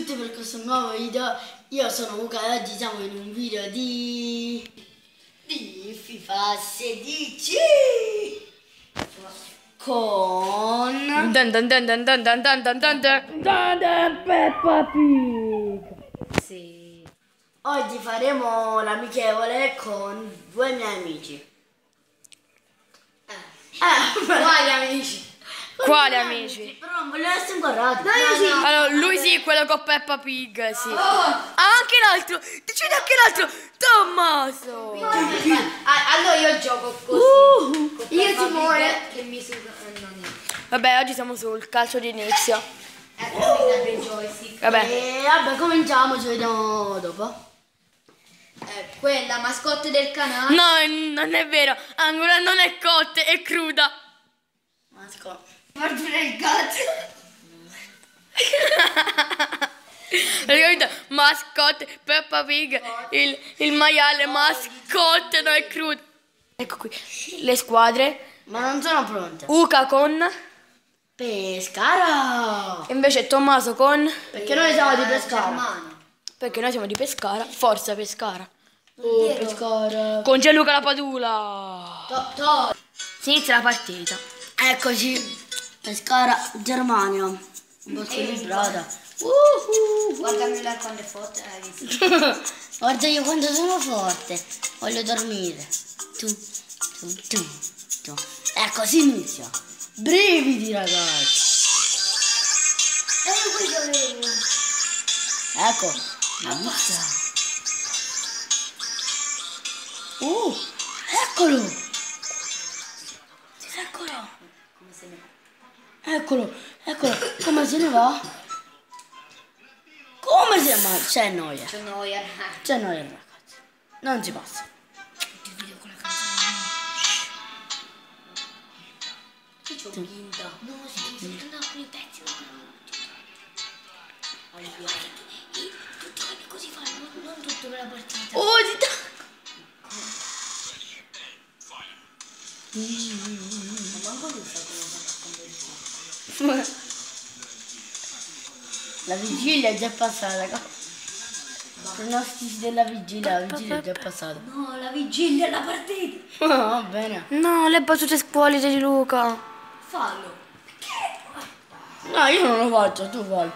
tutti per questo nuovo video. Io sono Luca e oggi siamo in un video di FIFA 16 con Peppa Pig. Sì. Oggi faremo l'amichevole con due miei amici. Quali amici? Quali amici? Però non voglio essere inquadrati. Allora, lui sì, quello con Peppa Pig, sì. Anche l'altro, decide anche l'altro, Tommaso. Allora io gioco così. Con io Peppa Simone. Pig che mi suga. Non è. Vabbè, oggi siamo sul calcio di inizio. Ecco mi serve il joystick. Vabbè, E vabbè, cominciamo, ci vediamo dopo. Quella mascotte del canale. no, non è vero, ancora non è cotta, è cruda. Masco. Mordere il cazzo. Praticamente, mascotte, Peppa Pig, il maiale, mascotte, no, è cruda. Ecco qui, le squadre. Ma non sono pronte. Uca con, Pescara! invece Tommaso con, Perché noi siamo di Pescara. Germania. perché noi siamo di Pescara, forza Pescara. Oh, Pescara. Con Gianluca La Padula. Si inizia la partita. Eccoci. Pescara, Germania. Un po' squilibrata. Guardami là quando è forte. Hai visto? Guarda io quando sono forte. Voglio dormire. Tu. Ecco, si inizia. Brividi, ragazzi. io qui sapevo. Ecco. Inizia. Eccolo. Come se ne va? Eccolo. Come se ne va? Come se ne va? C'è noia. C'è noia. C'è noia, ragazzi. Non si passa. Ti video con la canzone. Che c'ho vinta? No, si deve andare con i pezzi. Tutti quelli così fanno, non tutto per la partita. Oh, Ma manco lui sa come fa quando La vigilia è già passata. Pronostici della vigilia, la vigilia è già passata. No, la vigilia, la partita. Va bene. No, le battute squallide di Luca. Fallo. No, io non lo faccio, tu fai.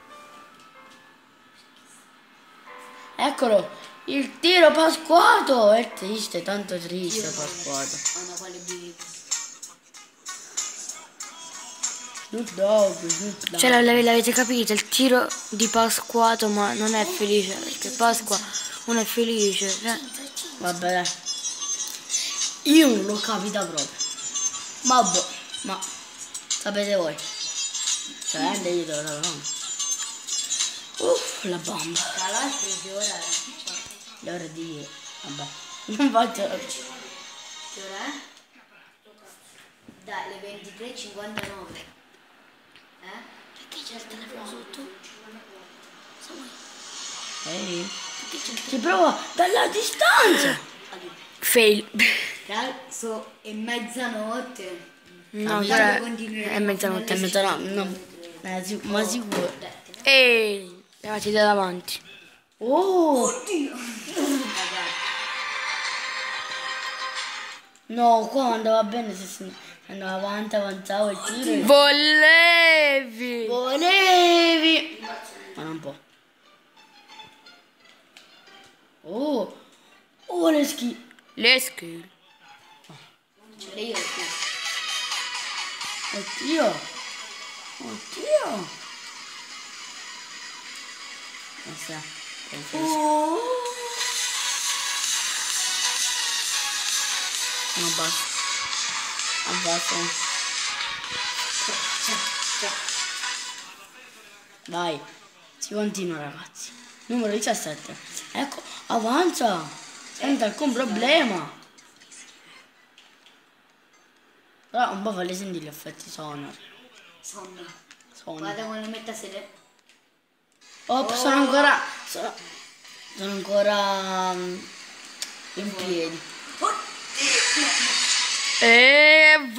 Eccolo, il tiro pasquato. È triste, tanto triste pasquato. Una quale bico. Snoop Dogg. Cioè, l'avete capito? Il tiro di Pasquato, ma non è felice, perché Pasqua non è felice. Vabbè, dai. Io non l'ho capita proprio. Vabbè, ma sapete voi. Cioè, io te lo sapevo. La bomba. Tra l'altro che ora è? Le ore di... Vabbè. Non faccio... Che ora è? Dai, le 23:59. Perché c'è il telefono sotto? Ehi. Ci provo dalla distanza. Fail. È mezzanotte. No, Tanto continueremo è mezzanotte. È mezzanotte, no. Ma sicuro. Ehi, levati da davanti. Oh! Oddio. No, qua andava bene se si andava avanti, avanzavo il tiro. Volevi. Volevi! Ma non può. Oh, le schi... Le skill. Ce l'ho io qui. Oddio! Oh. No, basta. Abbassa. Vai. Si continua, ragazzi. Numero 17. Ecco, avanza. Senza alcun problema. Però un po' farli sentire gli effetti sonori. Sonno. Sono. Guarda quando mette a sedere. Sono ancora... Sono ancora... in piedi. E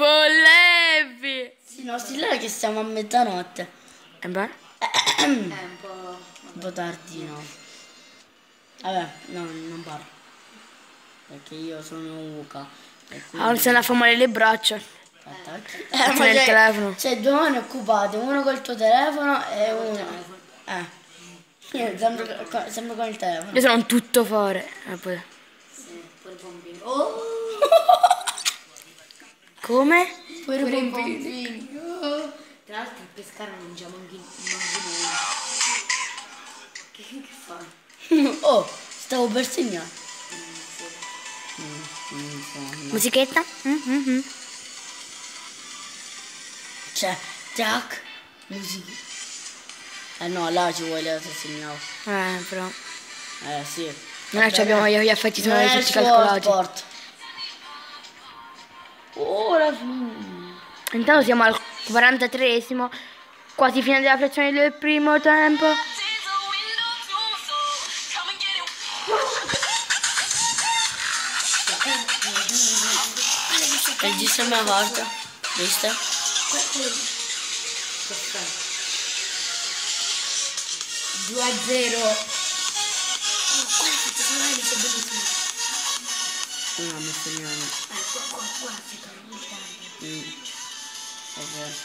volevi. Sì, no, sì, là che siamo a mezzanotte. E beh? È un po'... un po' tardino. Vabbè, no, non parlo. Perché io sono Luca. E quindi... Ah, non se ne fa male le braccia. Aspetta. Ma il telefono. C'è due mani occupate, uno col tuo telefono e uno... Io sempre con il telefono. Io sono un tuttofare. Poi. Pure bambino. Oh! Come? Pure i bambini. Tra l'altro il pescare non mangiamo anche noi. Che fai? Oh, stavo per segnare. Musichetta? C'è Jack, musica. No, là ci vuole la segnavo. Però. Sì. Non è che abbiamo gli effetti Non sonori è il tutti suo calcolati. sport. Ora fine. Intanto siamo al 43esimo, quasi fine della frazione del primo tempo. Il registro mi ha fatto. Visto? 2-0. Oh, guarda che sonori c'è bellissimo. Non ha messo niente. Qua si torna il tempo. È vero.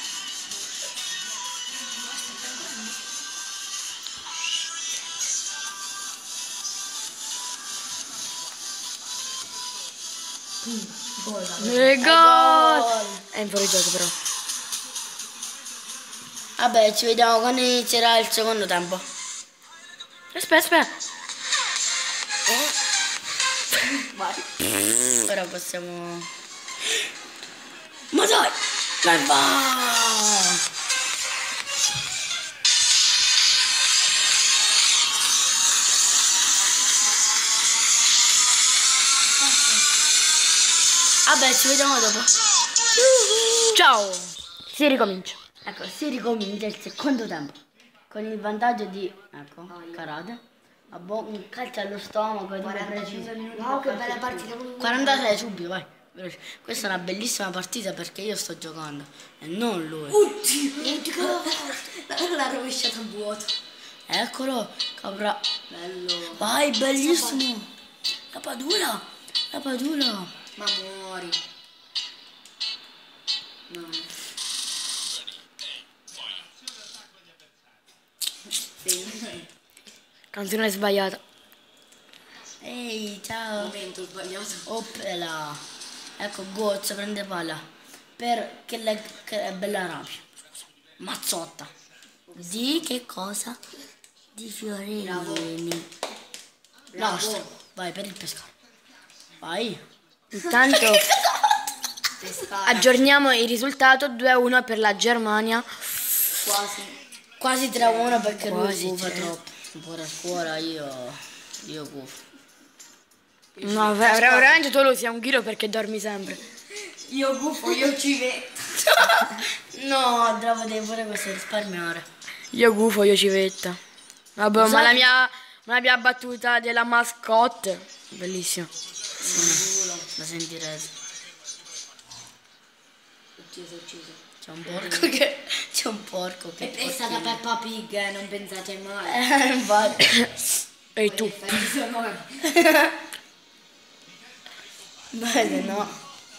E gol! È in fuori gioco però. Vabbè, ci vediamo quando inizierà il secondo tempo. Aspetta. Ora possiamo... Ma dai! Dai, va! Vabbè, ci vediamo dopo. Ciao! Si ricomincia. Ecco, si ricomincia il secondo tempo. Con il vantaggio di... Ecco, karate. Un calcio allo stomaco. 45 minuti. Wow, che bella partita. 46 subito, vai. Veloce. Questa è una bellissima partita perché io sto giocando e non lui. Oddio! La rovesciata a vuoto. Eccolo, capra. Bello. Vai, bellissimo. La padula. La padula. Ma muori. No. Sì. Canzone sbagliata. Ehi, ciao. Momento sbagliato. Oppela. Ecco, Gozza prende palla. Che è bella rabbia. Mazzotta. Di che cosa? Di Fiorini. Nostro. Vai per il pescare. Vai. Intanto Pescare. aggiorniamo il risultato 2-1 per la Germania. Quasi 3-1 perché Quasi lui gufa 3. troppo. Un po' a scuola io gufo. No, veramente tu lo sia un ghiro perché dormi sempre. Io gufo, io ci vedo. No, devo pure questo risparmiare. Io gufo, io civetta. Vabbè, ma la mia battuta della mascotte. Bellissima. La sentirete. Ucciso. C'è un porco che... C'è un porco che... È stata Peppa Pig, non pensate mai. Infatti. E tu? Beh, no.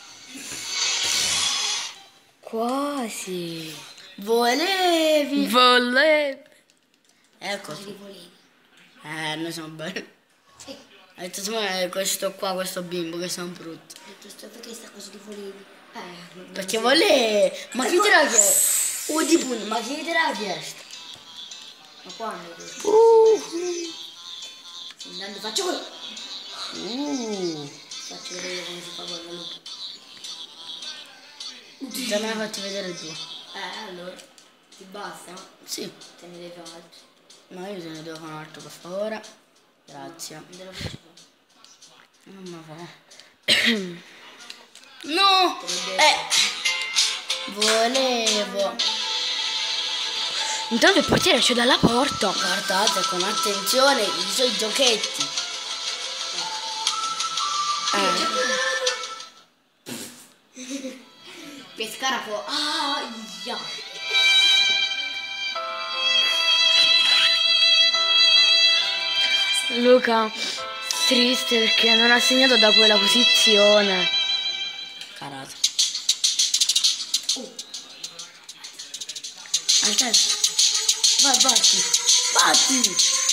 Quasi. Volevi. Volevo. Ecco. Li volevi. Noi siamo belli. Ha detto secondo questo qua, questo bimbo che sono brutti. Ho detto, perché sta cosa li volevi? Perché vuole... Ma chi te l'ha chiesto? Di punto, ma chi te l'ha chiesto? Ma quando? Intanto faccio Faccio vedere come si fa quello lì. Già me la faccio vedere tu. Allora. Ti basta? Sì. Te ne devi fare altro. No, io te ne devo fare un altro per favore. Grazie. Non te lo faccio fare. Non me la fa. No! Volevo. Intanto il portiere esce dalla porta. Guardate con attenzione i suoi giochetti. Pescara può. Luca, triste perché non ha segnato da quella posizione. Carato. Aspetta. Vai, batti. Batti.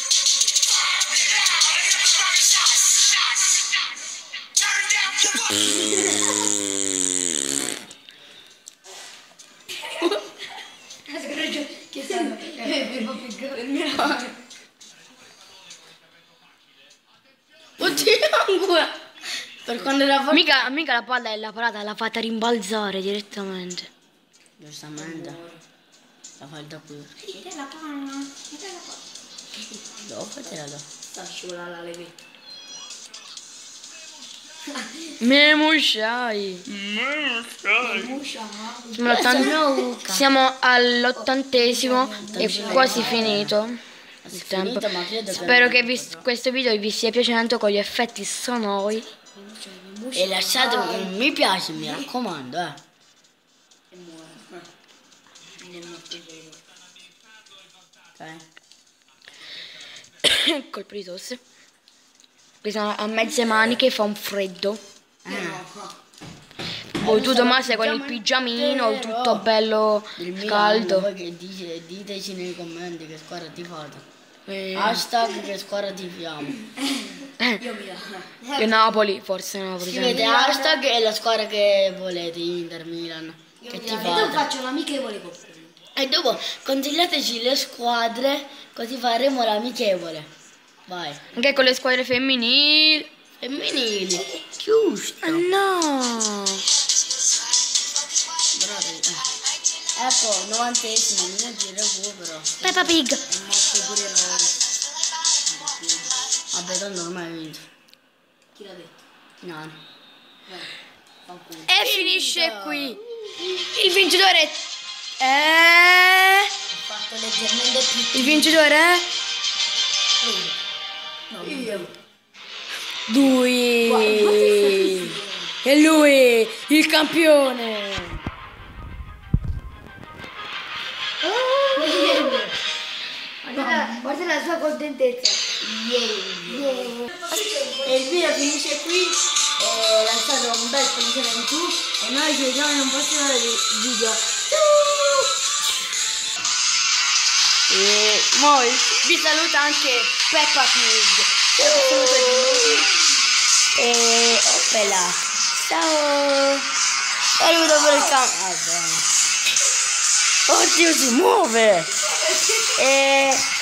Oddio, ancora. Per quando era forte. Mica la palla è la parata, l'ha fatta rimbalzare direttamente. Giustamente. La fai da qui. Sì, te la panna. Te la panna. Dopo te la do. Sta scivolando la levetta. Memusciai. Siamo all'80° e quasi finito il tempo. Finito, ma credo Spero che questo video vi sia piaciuto con gli effetti sonori. E lasciate un mi piace, mi raccomando, E muore. Nel nostro video. Ok. Colpo di tosse. Sono a mezze maniche, fa un freddo. Poi tu Tommaso con il pigiamino, tutto bello Il Milano, caldo. voi che diteci nei commenti che squadra tifate. Hashtag che squadra tifiamo. Io Milano. Io Napoli, forse Napoli. Scrivete hashtag e la squadra che volete, Inter, Milan. Che E dopo tifate. faccio l'amichevole con quello. E dopo consigliateci le squadre, così faremo l'amichevole. Vai. Anche con le squadre femminili. Femminili. Giusto. No. Ecco, 90esimo, minuto di recupero. Peppa Pig. E morto pure Rory. Vabbè, tanto ormai hai vinto. Chi l'ha detto? No. Fanculo. E finisce qui. Il vincitore è... Ho fatto leggermente più. Il vincitore è... No, io. Lui. E lui, il campione. Guarda la sua contentezza. E il video finisce qui. Lasciate un bel pollice in su. E noi ci vediamo in un prossimo video. E poi vi saluta anche Peppa Pig. E oppela. Ciao. È arrivato per il campo. Oddio, si muove. E